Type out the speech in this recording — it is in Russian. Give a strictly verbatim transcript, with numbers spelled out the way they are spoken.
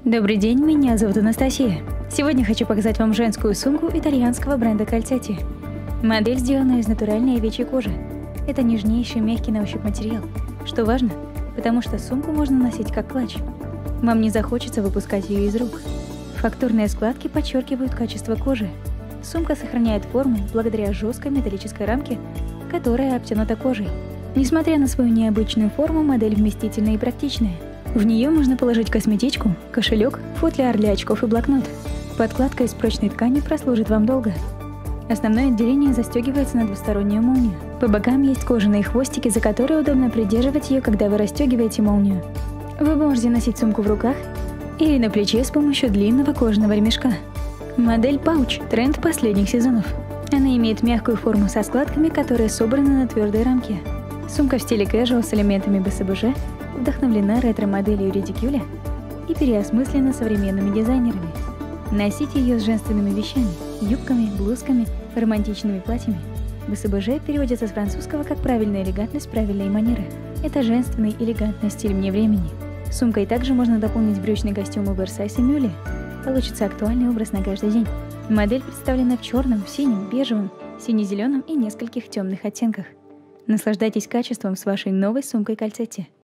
Добрый день, меня зовут Анастасия. Сегодня хочу показать вам женскую сумку итальянского бренда Calzetti. Модель сделана из натуральной овечьей кожи. Это нежнейший мягкий на ощупь материал. Что важно, потому что сумку можно носить как клатч. Вам не захочется выпускать ее из рук. Фактурные складки подчеркивают качество кожи. Сумка сохраняет форму благодаря жесткой металлической рамке, которая обтянута кожей. Несмотря на свою необычную форму, модель вместительная и практичная. В нее можно положить косметичку, кошелек, футляр для очков и блокнот. Подкладка из прочной ткани прослужит вам долго. Основное отделение застегивается на двустороннюю молнию. По бокам есть кожаные хвостики, за которые удобно придерживать ее, когда вы расстегиваете молнию. Вы можете носить сумку в руках или на плече с помощью длинного кожаного ремешка. Модель Pouch – тренд последних сезонов. Она имеет мягкую форму со складками, которые собраны на твердой рамке. Сумка в стиле casual с элементами бэ эс бэ жэ вдохновлена ретро-моделью редикюля и переосмыслена современными дизайнерами. Носите ее с женственными вещами, юбками, блузками, романтичными платьями. бэ эс бэ жэ переводится с французского как «правильная элегантность, правильные манеры». Это женственный, элегантный стиль вне времени. Сумкой также можно дополнить брючный костюм оверсайз и мюли. Получится актуальный образ на каждый день. Модель представлена в черном, синем, бежевом, сине-зеленом и нескольких темных оттенках. Наслаждайтесь качеством с вашей новой сумкой Calzetti.